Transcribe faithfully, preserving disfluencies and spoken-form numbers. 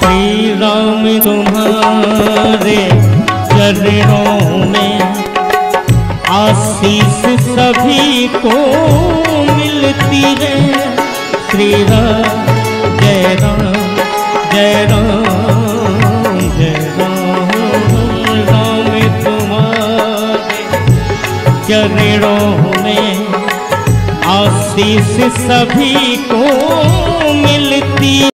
श्री राम तुम्हारे चरणों में आशीष सभी को मिलती है। श्री राम जय राम जय राम जय राम। राम तुम्हारे चरणों में आशीष सभी को मिलती